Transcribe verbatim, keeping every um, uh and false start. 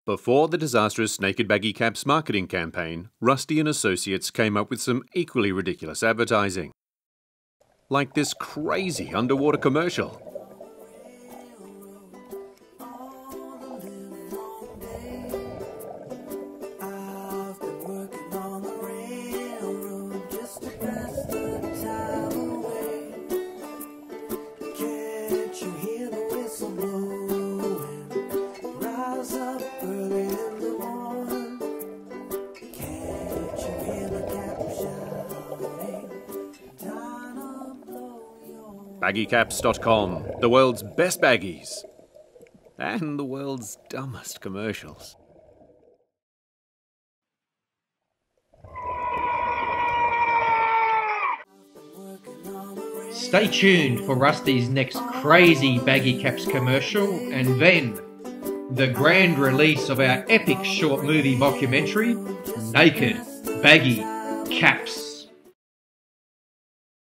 Before the disastrous Naked Baggy Caps marketing campaign, Rusty and Associates came up with some equally ridiculous advertising. Like this crazy underwater commercial. baggy caps dot com, the world's best baggies. And the world's dumbest commercials. Stay tuned for Rusty's next Crazy Baggy Caps commercial, and then the grand release of our epic short movie documentary, Naked Baggy Caps.